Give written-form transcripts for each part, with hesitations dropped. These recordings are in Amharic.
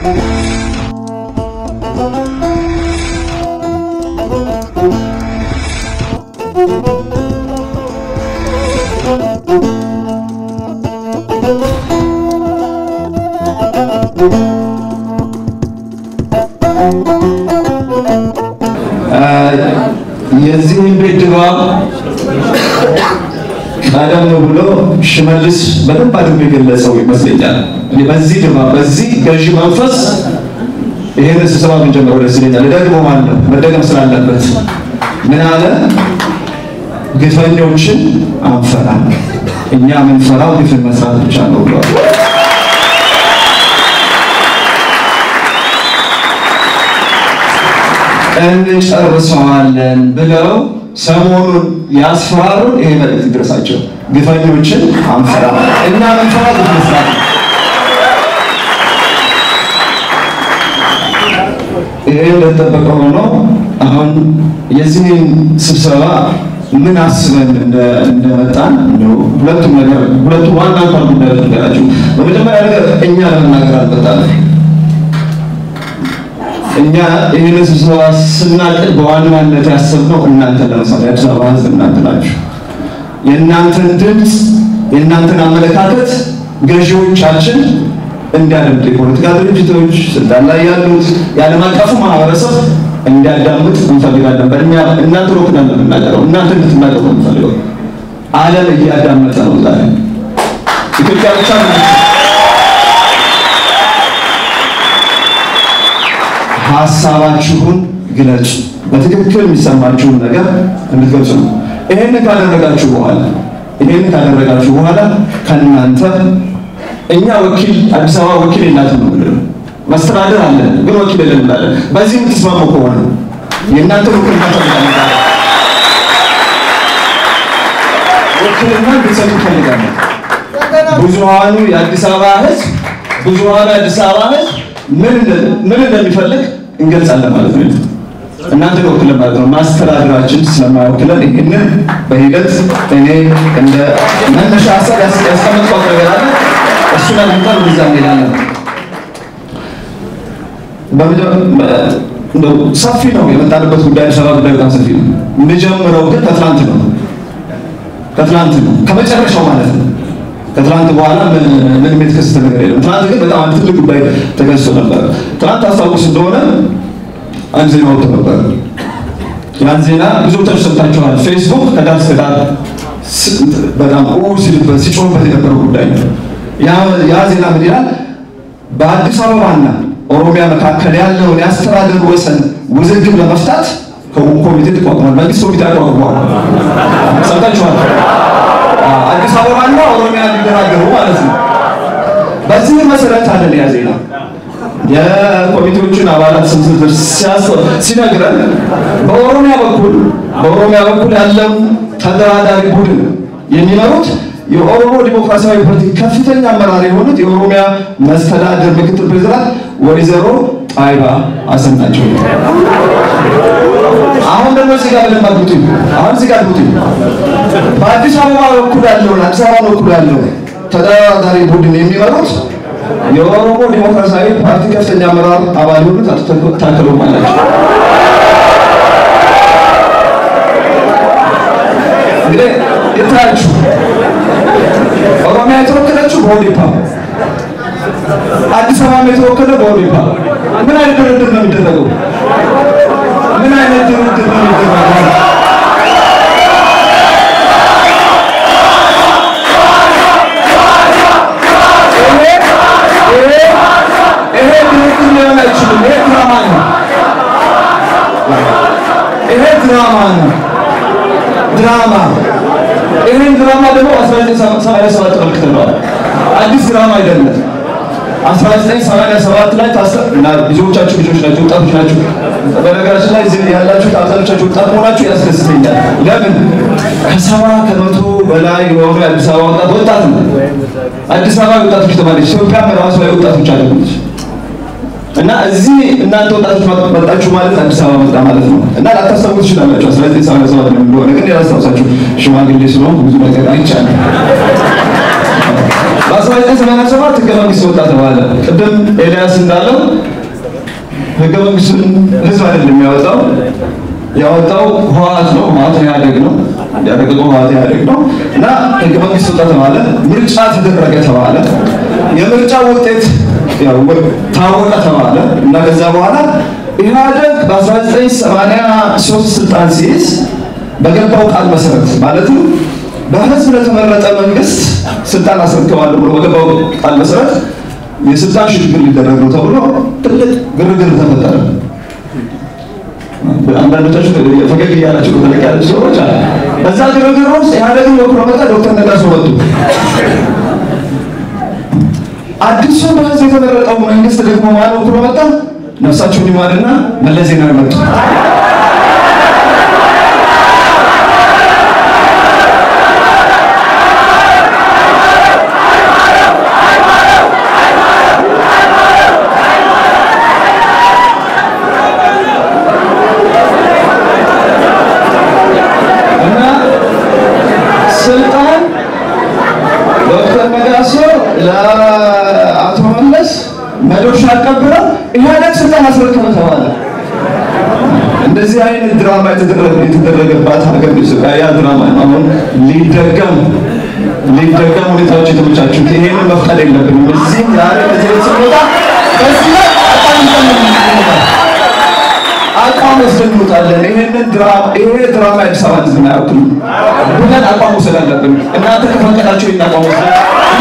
የዚህን ቤት ድባብ ቀደም ብሎ ሽመልስ በደንብ አድርጎ የገለጸው ይመስለኛል። በዚህ ድባብ በዚህ ገዢ መንፈስ ይሄን ስብሰባ ብንጀምረው ደስ ይለኛል። ደግሞ ማለት ነው መደገም ስላለበት ምን አለ? ግፈኞችን አንፈራ፣ እኛ የምንፈራው ግፍን መስራት ብቻ ነው ብሏል። እንጨርሰዋለን ብለው ሰሞኑን ያስፈራሩን። ይሄ መልእክት ይድረሳቸው። ግፈኞችን አንፈራ፣ እኛ የምንፈራው ግፍን መስራት ነው። ይሄ እንደተጠበቀ ሆኖ አሁን የዚህን ስብሰባ ምን አስበን እንደመጣን ሁለቱ ዋና ጉዳዮች ነገራችሁ። በመጀመሪያ ነገር እኛ ለመናገር አልመጣንም። እኛ ይህን ስብሰባ ስናቅድ በዋናነት ያሰብነው እናንተን ለመስማት የአዲስ አበባ ሕዝብ እናንተ ናችሁ። የእናንተን ድምፅ የእናንተን አመለካከት ገዢዎቻችን እንዲያደምጡ የፖለቲካ ድርጅቶች ስልጣን ላይ ያሉት የዓለም አቀፉ ማህበረሰብ እንዲያዳምጥ እንፈልጋለን። እናንተ ወክለን የምናገረው እናንተ እንድትናገሩ እንፈልገው። ዓለም እያዳመጠ ነው። ዛሬ ኢትዮጵያ ብቻ ነው። ሀሳባችሁን ግለጹ። በትክክል የሚሰማችሁን ነገር እንድትገልጹ ነው። ይሄን ካደረጋችሁ በኋላ ከእናንተ እኛ ወኪል አዲስ አበባ ወኪል የላትም ነው ብለን መስተዳደር አለን፣ ግን ወኪል የለም እንላለን። በዚህ የምትስማሙ ከሆነ የእናንተ ወኪልና ፈልጋለን፣ ወኪልና እንድትሰጡ ፈልጋለን። ብዙሃኑ የአዲስ አበባ ሕዝብ ምን እንደሚፈልግ እንገልጻለን ማለት ነው። እናንተ ወኪልን ማለት ነው። ማስተዳደራችን ስለማይወክለን ይሄንን በሂደት እኔ እንደ መነሻ ሀሳብ ያስቀመጥኩት ነገር አለ። እሱ ላይ እንኳን እንደዛ እንላለን። ሰፊ ነው የመጣንበት ጉዳይ፣ አዲስ አበባ ጉዳይ በጣም ሰፊ ነው። የምጀምረው ግን ከትላንት ነው ከመጨረሻው ማለት ነው። ከትላንት በኋላ ምን የተከሰተ ነገር የለም። ትላንት ግን በጣም አንድ ትልቅ ጉዳይ ተከስቶ ነበር። ትላንት አስታውስ እንደሆነ አንድ ዜና ወጥቶ ነበር። ያን ዜና ብዙዎቻችሁ ሰምታችኋል። ፌስቡክ ከዳር እስከ ዳር በጣም ሲጮህበት የነበረው ጉዳይ ነው። ያ ዜና ምን ይላል? በአዲስ አበባና ኦሮሚያ መካከል ያለውን የአስተዳደር ወሰን ውዝግብ ለመፍታት ኮሚቴ ተቋቁሟል። መንግስት ኮሚቴ አቋቁሟል። ሰምታችኋል። አዲስ አበባና ኦሮሚያ ሊደራደሩ ማለት ነው። በዚህ መሰረት አለ ያ ዜና የኮሚቴዎቹን አባላት ስም ዝርዝር ሲነግረን በኦሮሚያ በኩል ያለው ተደራዳሪ ቡድን የሚመሩት የኦሮሞ ዲሞክራሲያዊ ፓርቲ ከፍተኛ አመራር የሆኑት የኦሮሚያ መስተዳድር ምክትል ፕሬዝዳንት ወይዘሮ ጣይባ ሐሰን ናቸው። አሁን ደግሞ እዚህ ጋር ለማግኘት በአዲስ አበባ በኩል ያለው ተደራዳሪ ቡድን የሚመሩት የኦሮሞ ዲሞክራሲያዊ ፓርቲ ከፍተኛ አመራር አባል የሆኑት አቶ ታከለ ኡማ ናቸው። እንግዲህ የታችሁ ኦሮሚያ የተወከለችው በኦዴፓ፣ አዲስ አበባ የተወከለው በኦዴፓ። ምን አይነት ድርድር ነው የሚደረገው? ድራማ ደግሞ 1987 ተመልክተናል። አዲስ ድራማ አይደለም። 1987 ላይ እና ብዙዎቻችሁ ልጆች ናቸው፣ ወጣቶች ናቸው። በነገራችን ላይ እዚህ ያላችሁ አብዛኞቻችሁ ወጣት መሆናችሁ ያስደስተኛል። ለምን? ከ70% በላይ የሆኑ የአዲስ አበባ ወጣት ነው። አዲስ አበባ ወጣቶች ተማሪዎች፣ ኢትዮጵያ በራሷ ወጣቶች አለች። እና እዚህ እናንተ ወጣቶች መጣችሁ ማለት አዲስ አበባ መጣ ማለት ነው። እና ላታስታውሱ ትችላላችሁ 1987 ነው እንደሆነ፣ ግን ያላስታውሳችሁ ሽማግሌ ስለሆንኩ ብዙ ነገር አይቻልም። በ1987 ህገ መንግስት ወጣ ተባለ። ቅድም ኤልያስ እንዳለው ህገ መንግስቱን ህዝብ አይደለም ያወጣው ህወሓት ነው። ህወሓት ኢህአዴግ ነው ያደረገው ህወሓት ኢህአዴግ ነው። እና ህገ መንግስት ወጣ ተባለ። ምርጫ ተደረገ ተባለ። የምርጫው ውጤት ያው ታወቀ ተባለ። እና ከዛ በኋላ ኢህአዴግ በ1983 ስልጣን ሲይዝ በገባው ቃል መሰረት ማለትም በህዝብ ለተመረጠ መንግስት ስልጣን አስረክባለሁ ብሎ በገባው ቃል መሰረት የስልጣን ሽግግር ሊደረግ ነው ተብሎ ትልቅ ግርግር ተፈጠረ። አንዳንዶቻችሁ ፈገግ እያላችሁ ተለቅ ያላችሁ ሰዎች አለ። በዛ ግርግር ውስጥ ኢህአዴግን ወክሎ መጣ ዶክተር ነጋሶ መጡ። አዲሱ በህዝብ የተመረጠው መንግስት ደግሞ ማን ወክሎ መጣ? ነፍሳቸውን ይማርና መለስ ዜናዊ መጡ። ለአቶ መለስ መዶሻ አቀብለው ኢህአዴግ ስልጣን አስረከበ ተባለ። እንደዚህ አይነት ድራማ የተደረገባት ሀገር ያ ድራማ አሁን ሊደገም ሁኔታዎች የተመቻቹት ይሄንን መፍቀድ የለብንም። እዚህ ዛሬ ለዚህ ስንወጣ በዚህ አቋም ወስደንታለን። ይሄንን ድራማ አዲስ አበባ ህዝብ አይወክልም ብለን አቋም ወስደን አለብን። እናንተ ከፈቀዳችሁ ይሄን አቋም ወስደን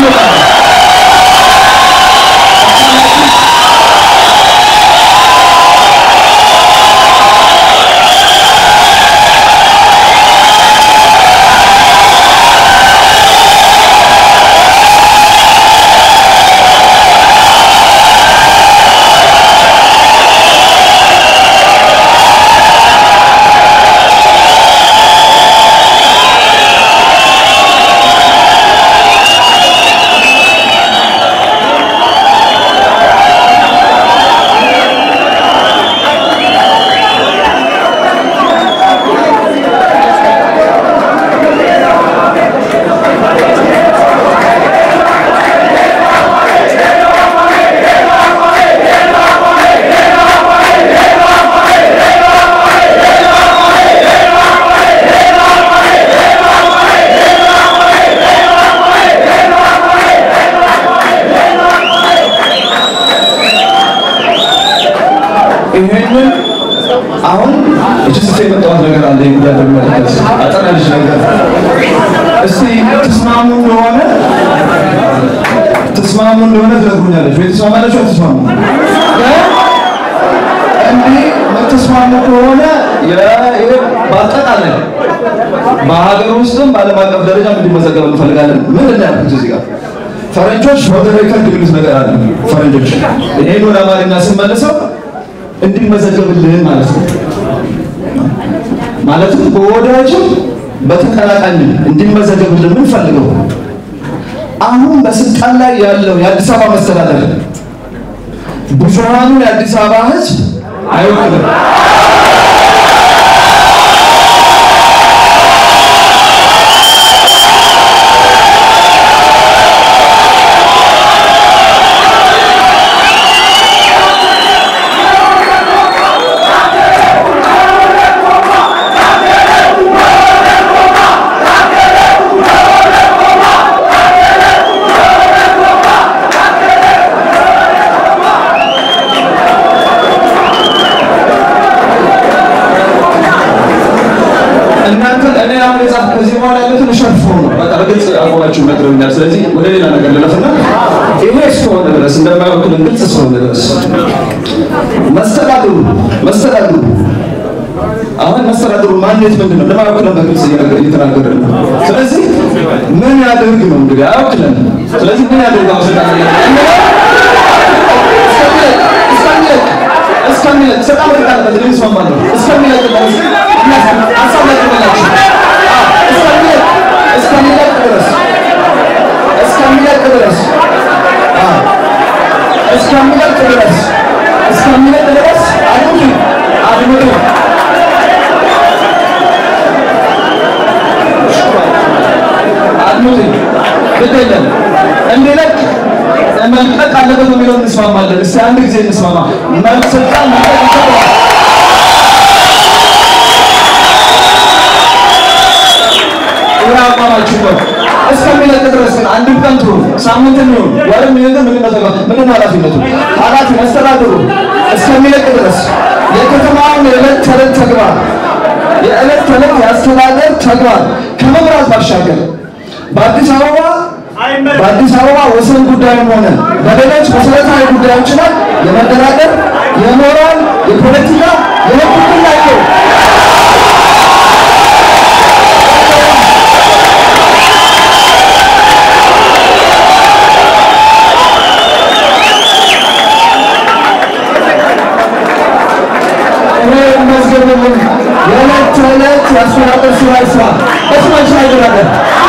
ይሄንን አሁን እጅስ የመጣው ነገር አለ ይያደርጋል አጠናልሽ ነገር እስቲ ተስማሙ እንደሆነ ትነግሩኛለሽ ወይ ተስማሙ እንዴ ተስማሙ ከሆነ በአጠቃላይ በሀገር ውስጥም በዓለም አቀፍ ደረጃ እንዲመዘገብ እንፈልጋለን። ምን እናያለን እዚህ ጋር ፈረንጆች ወደ ሪከርድ የሚሉት ነገር አለ። ፈረንጆች ይሄን ወደ አማርኛ ስንመለሰው እንዲመዘገብልን ማለት ነው። ማለትም በወዳጅም በተቀናቃኝ እንዲመዘገብልን ምን ፈልገው አሁን በስልጣን ላይ ያለው የአዲስ አበባ መስተዳደር ብዙሃኑን የአዲስ አበባ ህዝብ አይወክልም። እኔ አሁን የጻፍ ከዚህ በኋላ ያሉትን ሸርፎ ነው በቃ በግልጽ አቆማችሁ ነግረውኛል። ስለዚህ ወደ ሌላ ነገር ልለፍና ይሄ እስከሆነ ድረስ እንደማይወክል ግልጽ እስከሆነ ድረስ መስተዳድሩ አሁን መስተዳድሩ ማንነት ምንድነው እንደማይወክለን በግልጽ እየተናገረ ነው። ስለዚህ ምን ያደርግ ነው እንግዲህ አይወክለን። ስለዚህ ምን ያደርግ ነው እስከሚለቅ ሰላም ተቃለበት ለምስማማለሁ እስከሚለቅ ድረስ እንዲለቅ መልቀቅ አለበት የሚለው እንስማማለን። እስቲ አንድ ጊዜ እንስማማ። ስልጣን መልቀቅ ይገባዋል። አቋማችሁ ነው እስከሚለቅ ድረስ ግን አንድ ቀን ትሩ ሳምንት ነው ወርም ይሄን ምን ኃላፊነቱ ኃላፊ መስተዳድሩ እስከሚለቅ ድረስ የከተማውን የዕለት ተዕለት ተግባር የዕለት ተዕለት የአስተዳደር ተግባር ከመምራት ባሻገር በአዲስ አበባ ወሰን ጉዳይም ሆነ በሌሎች መሰረታዊ ጉዳዮች ላይ የመደራደር የሞራል የፖለቲካ የህግ ጥያቄ የዕለት ተዕለት የአስተዳደር ስራ ይስራ። በስማችን አይደራደር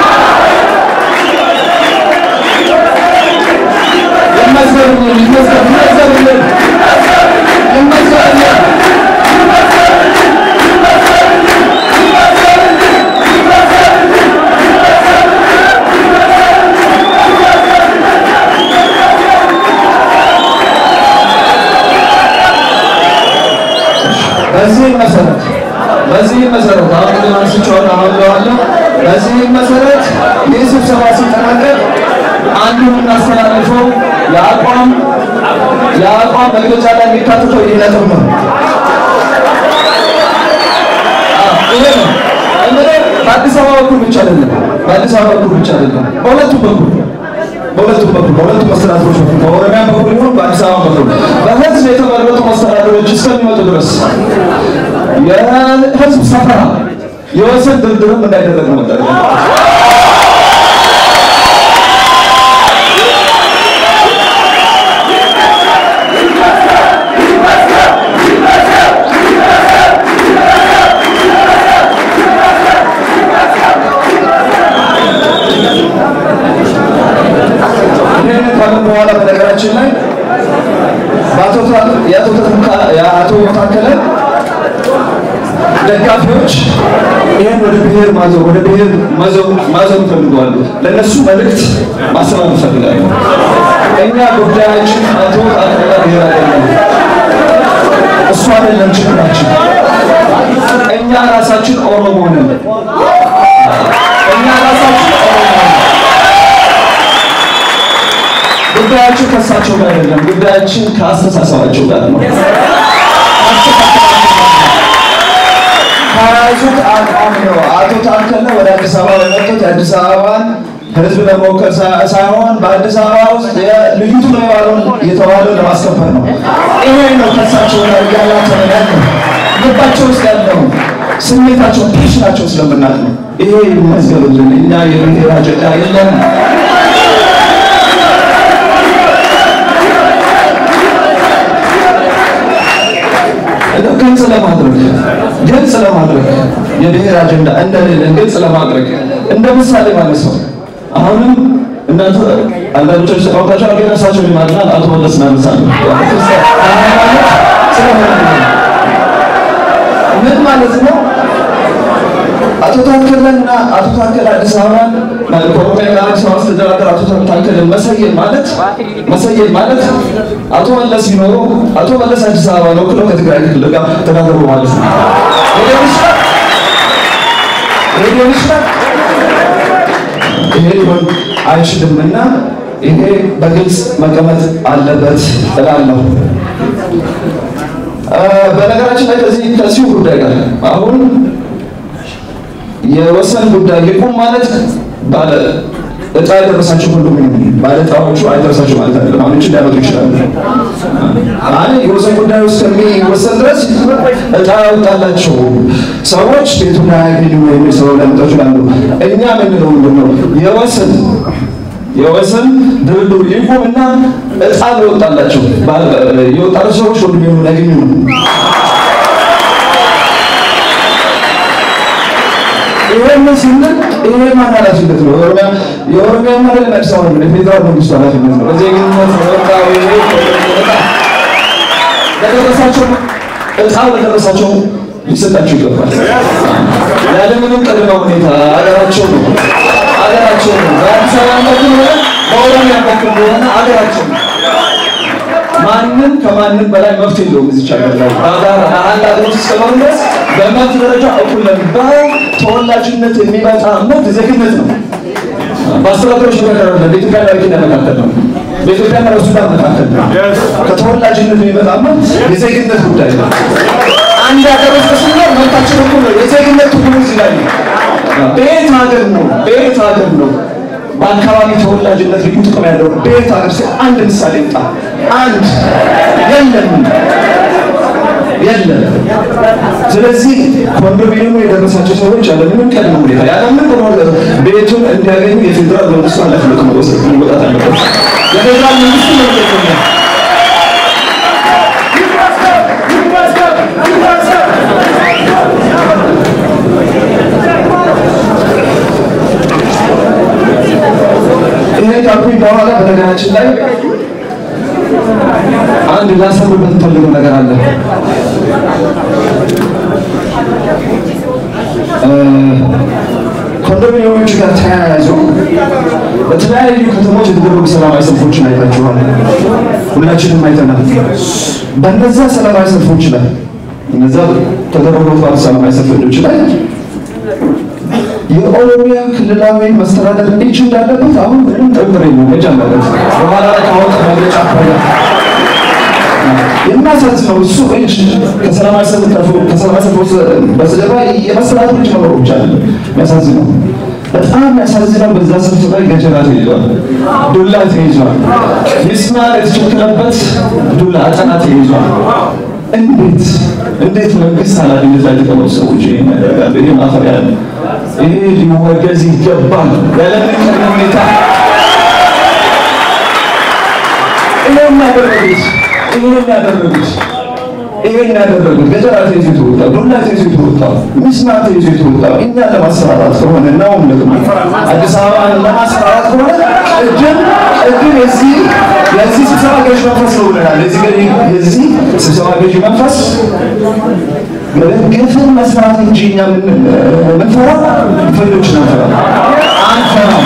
በዚህ መሰረት አሁን አንስቼዋለሁ አሁን በዚህ መሰረት ይህ ስብሰባ ሲጠናቀቅ አንዱ የምናስተላልፈው የአቋም መግለጫ ላይ የሚካተተው ይህ ነጥብ ነው። ይሄ ነው እንግዲህ በአዲስ አበባ በኩል ብቻ አይደለም በሁለቱም መስተዳድሮች በኩል በኦሮሚያ በኩል ይሁን በአዲስ አበባ በኩል በህዝብ የተመረጡ መስተዳድሮች እስከሚመጡ ድረስ የህዝብ ሰፈራ የወሰን ድርድርም እንዳይደረግ ነው መጠቀም በኋላ በነገራችን ላይ የአቶ ታከለ ደጋፊዎች ይሄን ወደ ብሔር ማዘው ፈልገዋል። ለነሱ መልእክት ማስተላለፍ ፈልጋለሁ። እኛ ጉዳያችን አቶ ታከለ ብሔር አይደለም፣ እሱ አይደለም ችግራችን። እኛ ራሳችን ኦሮሞ ነን። ጉዳያችን ከሳቸው ጋር አይደለም፣ ጉዳያችን ከአስተሳሰባቸው ጋር ነው። ካራጁት አቋም ነው። አቶ ታከለ ወደ አዲስ አበባ የመጡት የአዲስ አበባን ህዝብ ለመወከል ሳይሆን በአዲስ አበባ ውስጥ ልዩቱ የተባለውን ለማስከበር ነው። ይሄ ነው ከሳቸው ጋር ያላቸው ነገር ነው። ልባቸው ውስጥ ያለው ስሜታቸው ፔሽናቸው ስለምናውቅ ነው። ይሄ ይመስገኑልን። እኛ የብሔር አጀንዳ የለም። ግልጽ ለማድረግ የብሔር አጀንዳ እንደሌለን ግልጽ ለማድረግ እንደ ምሳሌ ማለት ነው። አሁንም እናንተ አንዳንዶች ተቃውታችሁ አገራሳቸው ይማርናል አቶ መለስ ናምሳል ምን ማለት ነው? አቶ ታከለና አቶ ታከለ አዲስ አበባን ለኦሮሚያ አዲስ አበባ አስተዳደር አቶ ታከለ መሰየን ማለት አቶ መለስ ቢኖሩ አቶ መለስ አዲስ አበባ ነው ክሎ ከትግራይ ክልል ጋር ተዳደሩ ማለት ነው። ይሄ ሊሆን አይችልምና ይሄ በግልጽ መቀመጥ አለበት እላለሁ። በነገራችን ላይ ከዚህ ጉዳይ ጋር አሁን የወሰን ጉዳይ ይቁም ማለት ባለ እጣ የደረሳቸው ሁሉም ባለ እጣዎቹ አይደረሳቸው ማለት አይደለም። አሁን እቺ ሊያመጡ ይችላሉ። የወሰን ጉዳይ ውስጥ ከሚወሰን ድረስ እጣ ያወጣላቸው ሰዎች ቤቱን አያገኙ የሚል ሰው ሊያመጡ ይችላሉ። እኛ ምንድነው የወሰን ድርድሩ ይቁምና እጣ ያወጣላቸው የወጣላቸው ሰዎች ሁሉም ያገኙ ነው። ይሄን ስንል ይሄ ማን ኃላፊነት ነው? የኦሮሚያ ማለት አዲስ አበባ ነው። የፌዴራል መንግስት ኃላፊነት ነው። በዚህ ግን ለደረሳቸው ሊሰጣቸው ይገባል። ያለምንም ቅድመ ሁኔታ አገራቸው ነው። በአዲስ አበባ በኦሮሚያ በኩል ሆነ አገራችን ማንንም ከማንም በላይ መብት የለውም እዚህ ሀገር ላይ አንድ ሀገር ውስጥ እስከኖርን ድረስ በመብት ደረጃ እኩል ነን። በተወላጅነት የሚመጣ መብት ዜግነት ነው። በአስተዳደሮች መካከል ነው። በኢትዮጵያ ላይ መካከል ነው። በኢትዮጵያና በሱዳን መካከል ነው። ከተወላጅነት የሚመጣ መብት የዜግነት ጉዳይ ነው። አንድ ሀገር ውስጥ ስንኖር መብታችን እኩል ነው። የዜግነት ትርጉሙ እዚህ ላይ ነው። በየት ሀገር ነው በአካባቢ ተወላጅነት ልዩ ጥቅም ያለው በየት ሀገር አንድ ምሳሌ ይምጣ። አንድ የለም። ስለዚህ ኮንዶሚኒየሙ የደረሳቸው ሰዎች ያለምንም ቅድመ ሁኔታ ያለምንም ቤቱን እንዲያገኙ የፌዴራል መንግስቱ ኃላፊነቱን መወጣት አለበት። የፌዴራል መንግስቱ ነው ይሄ ካልኩኝ በኋላ በነገራችን ላይ አንድ ላሰምርበት ፈልገው ነገር አለ። ኮንዶሚኒየሞች ጋር ተያይዞ በተለያዩ ከተሞች የተደረጉ ሰላማዊ ሰልፎችን አይታችኋል። ሁላችንም አይተናል። በእነዛ ሰላማዊ ሰልፎች ላይ እነዛ ተደረጉ ሰላማዊ ሰልፎች ላይ የኦሮሚያ ክልላዊ መስተዳደር እጅ እንዳለበት አሁን ምንም ጥርጥር የለውም። እጅ አለበት። በኋላ ላይ ካወጣ መግለጫ አኳያ የሚያሳዝነው እሱ እጅ ከሰላማዊ ሰልፍ በስተጀርባ የመስተዳድር እጅ መኖሩ ብቻ አይደለም የሚያሳዝነው። በጣም የሚያሳዝነው በዛ ሰልፍ ላይ ገጀራ ተይዟል፣ ዱላ ተይዟል፣ ሚስማር የተቸከለበት ዱላ አጠና ተይዟል። እንዴት መንግስት ኃላፊነት ላይ የተቀመጡ ሰዎች ይሄን ያደርጋሉ? ይሄ ማፈሪያ ነው። ይሄ ሊወገዝ ይገባል። ያለምንም ሁኔታ ይሄን ያደረጉት ገጀራ ተይዞ የተወጣው ዱላ ተይዞ የተወጣው ሚስማር ተይዞ የተወጣው እኛ ለማስፈራራት ከሆነ ነው። ደግሞ አዲስ አበባን ለማስፈራራት ከሆነ ቅድም የዚህ ስብሰባ ገዥ መንፈስ ነው ብለናል። የዚህ ስብሰባ ገዥ መንፈስ ግፍን መስራት እንጂ እኛ ምንፈራ ፍርዶች ነበር አንፈራም።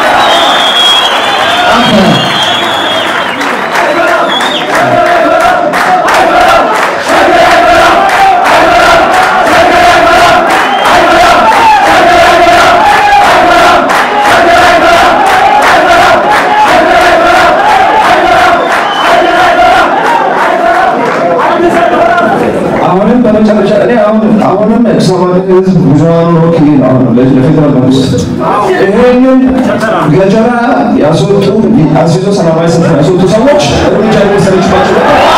በመጨረሻ እኔ አሁንም ሰማን ህዝብ ብዙሃኑ ወኪል ነው ለፌዴራል መንግስት ይሄንን ገጀራ ያስወጡ አስይዞ ሰላማዊ ሰልፍ ያስወጡ ሰዎች እርምጃ ሊወሰድባቸው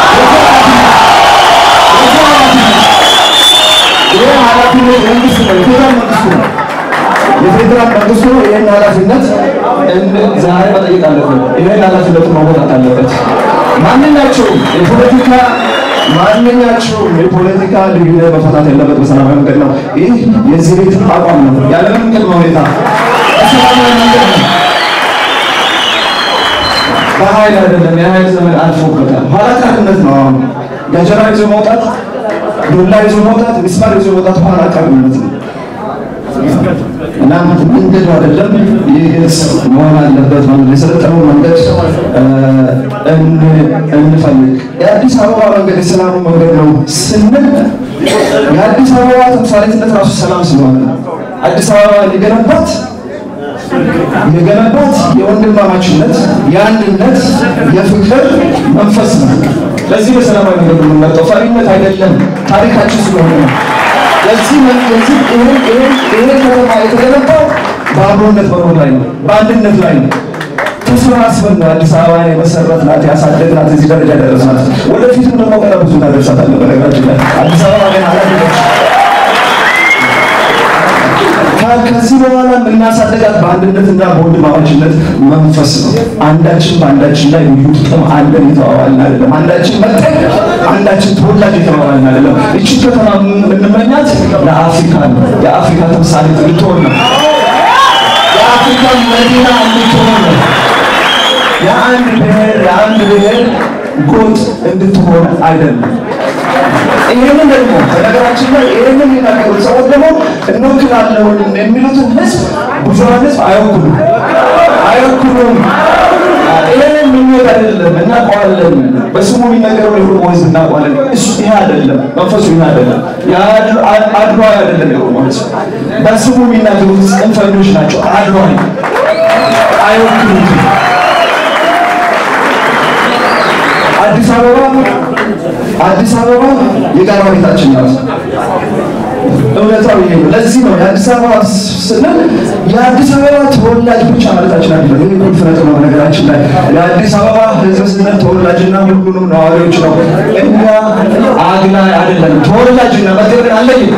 ይሄ ኃላፊነት መንግስት ነው። የፌዴራል መንግስቱ ነው። ይሄን ኃላፊነት ዛሬ መጠየቅ አለበት። ይሄን ኃላፊነቱን መወጣት አለበት። ማንኛቸውም የፖለቲካ ልዩነት መፈታት ያለበት በሰላማዊ መንገድ ነው። ይህ የዚህ ቤት አቋም ነው። ያለምንም ቅድመ ሁኔታ በሰላማዊ መንገድ ነው። በኃይል አይደለም። የኃይል ዘመን አልፎበታል። ኋላ ቀርነት ነው። አሁን ገጀራ ይዞ መውጣት፣ ዱላ ይዞ መውጣት፣ ሚስማር ይዞ መውጣት ኋላ ቀርነት ነው እና መንገዱ አይደለም። ይህ ግልጽ መሆን አለበት። የሰለጠነው መንገድ እንፈልግ። የአዲስ አበባ መንገድ የሰላሙ መንገድ ነው ስንል የአዲስ አበባ ተምሳሌትነት ራሱ ሰላም ስለሆነ አዲስ አበባ የገነባት የወንድማማችነት፣ የአንድነት፣ የፍቅር መንፈስ ነው። ለዚህ በሰላማዊ መንገድ የምንመርጠው ፈሪነት አይደለም፣ ታሪካችን ስለሆነ ነው። ለዚህ ይሄ ከተማ የተገነባው በአብሮነት መኖር ላይ ነው፣ በአንድነት ላይ ነው። ተሰባስበን ነው አዲስ አበባ የመሰረትናት ያሳደግናት እዚህ ደረጃ ደረስናት። ወደፊትም ደግሞ ገና ብዙ እናደርሳታለን። በነገራችን ላይ አዲስ አበባ ገና አላደገች። ከዚህ በኋላ የምናሳደጋት በአንድነትና በወንድማማችነት መንፈስ ነው። አንዳችን በአንዳችን ላይ ልዩ ጥቅም አለን የተባባልን አይደለም። አንዳችን መጠቅ አንዳችን ተወላጅ የተባባልን አይደለም። እቺ ከተማ የምንመኛት ለአፍሪካ ነው። የአፍሪካ ተምሳሌት እንድትሆን ነው። የአፍሪካ መዲና እንድትሆን ነው። የአንድ ብሔር ጎጥ እንድትሆን አይደለም። ይሄንን ደግሞ በነገራችን ላይ ይሄንን የሚናገሩት ሰዎች ደግሞ እንወክላለን የሚሉትን ህዝብ ብዙሃን ህዝብ አይወክሉም። ይሄን ምኞት አይደለም እናውቀዋለን። በስሙ የሚነገረው የኦሮሞ ሕዝብ እናውቀዋለን። እሱ ይሄ አይደለም፣ መንፈሱ ይሄ አይደለም። አድሏዊ አይደለም። የኦሮሞ ሕዝብ በስሙ የሚናገሩት ጽንፈኞች ናቸው። አድሏዊ አይወክሉትም። አዲስ አበባ የጋራ ቤታችን ናት። እውነታው ይሄ ነው። ለዚህ ነው የአዲስ አበባ ስንል የአዲስ አበባ ተወላጅ ብቻ ማለታችን አይደለም። ይሄ ቁልፍ ነጥብ ነው። ነገራችን ላይ የአዲስ አበባ ሕዝብ ስንል ተወላጅና ሁሉንም ነዋሪዎች ነው። እኛ አግላይ አይደለም። ተወላጅና መደረግ አለኝ።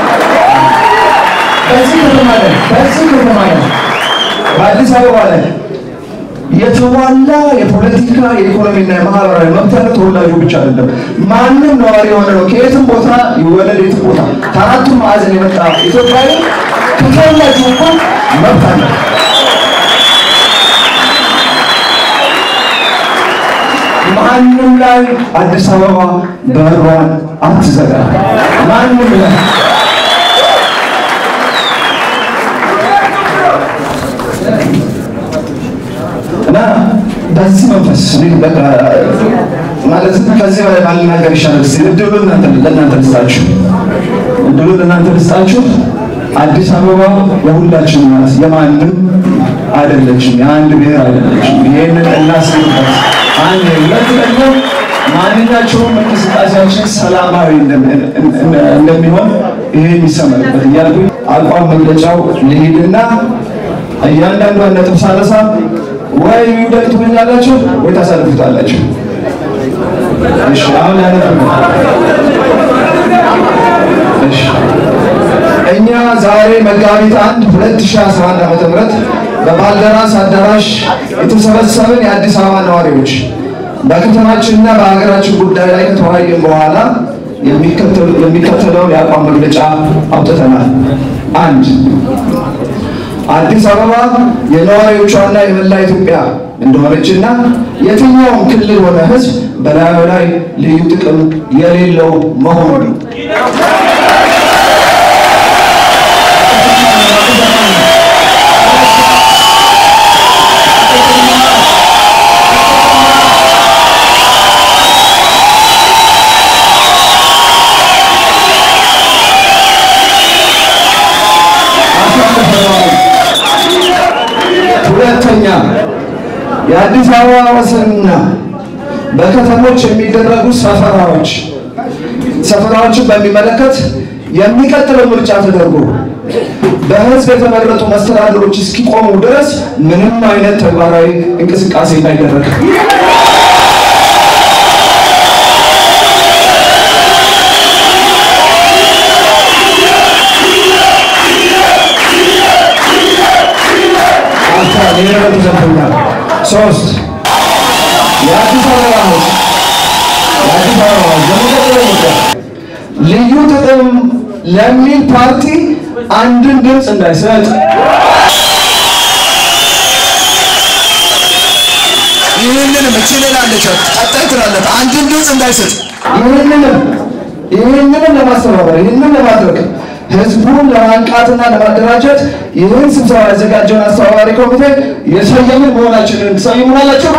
በዚህ ከተማ ላይ በአዲስ አበባ ላይ የተሟላ የፖለቲካ የኢኮኖሚና የማህበራዊ መብት ያለው ተወላጁ ብቻ አይደለም። ማንም ነዋሪ የሆነ ነው። ከየትም ቦታ ይወለድ፣ የትም ቦታ ከአራቱም ማዕዘን የመጣ ኢትዮጵያዊ ከተወላጁ እንኳን መብት አለ። ማንም ላይ አዲስ አበባ በሯን አትዘጋ። ማንም ላይ እና በዚህ መንፈስ ማለት ከዚህ በላይ ባልናገር ይሻላል። እድሉን ለእናንተ ልስጣችሁ። አዲስ አበባ የሁላችን ናት፣ የማንም አይደለችም፣ የአንድ ብሔር አይደለችም። ይሄንን እናስብበት። አንድ ሁለት ደግሞ ማንኛቸውም እንቅስቃሴያችን ሰላማዊ እንደሚሆን ይሄ የሚሰመርበት እያልኩኝ አቋም መግለጫው ልሂድና እያንዳንዷን ነጥብ ሳነሳ ወይ ይውደቅ ትሉኛላችሁ ወይ ታሳልፉታላችሁ። እሺ አሁን እሺ እኛ ዛሬ መጋቢት 1 2011 ዓ.ም በባልደራስ አዳራሽ የተሰበሰብን የአዲስ አበባ ነዋሪዎች በከተማችንና በሀገራችን ጉዳይ ላይ ከተወያየን በኋላ የሚከተለውን የአቋም መግለጫ አውጥተናል። 1. አዲስ አበባ የነዋሪዎቿና የመላ ኢትዮጵያ እንደሆነችና የትኛውም ክልል ሆነ ሕዝብ በላዩ ላይ ልዩ ጥቅም የሌለው መሆኑን የአዲስ አበባ ወሰንና በከተሞች የሚደረጉ ሰፈራዎችን በሚመለከት የሚቀጥለው ምርጫ ተደርጎ በህዝብ የተመረጡ መስተዳድሮች እስኪቆሙ ድረስ ምንም አይነት ተግባራዊ እንቅስቃሴ እንዳይደረግ ሶስት የአዲስ አበባ ልዩ ጥቅም ለሚል ፓርቲ አንድን ድምፅ እንዳይሰጥ ይህንንም እችላለች ቀጣይ ትላለች አንድን ድምፅ እንዳይሰጥ ይህንንም ለማስተባበር ይህንንም ለማድረግ ህዝቡን ለማንቃትና ለማደራጀት ይህን ስብሰባ ያዘጋጀውን አስተባባሪ ኮሚቴ የሰየምን መሆናችንን ትሰይሙናላችሁ።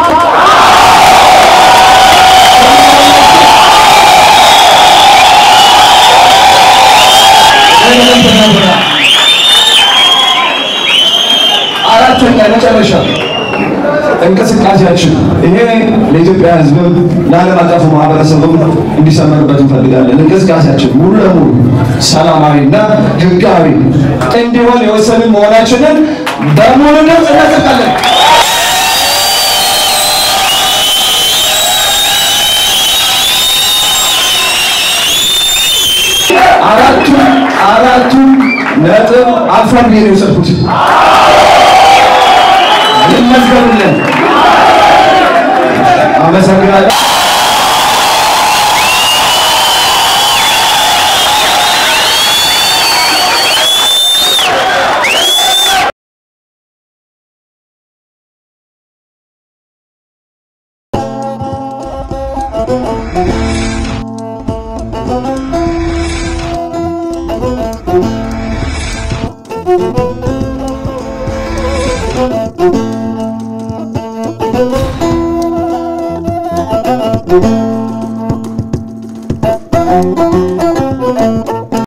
አራተኛ መጨረሻ እንቅስቃሴያችን ይሄ ለኢትዮጵያ ህዝብም ለዓለም አቀፉ ማህበረሰብም እንዲሰመርበት እንፈልጋለን። እንቅስቃሴያችን ሙሉ ለሙሉ ሰላማዊና ህጋዊ እንዲሆን የወሰንን መሆናችንን በሙሉ ድምፅ እናጸድቃለን። አራቱም ነጥብ አልፈን ነው የወሰድኩት። ይመስገንልን። አመሰግናለሁ። Thank you. Thank you.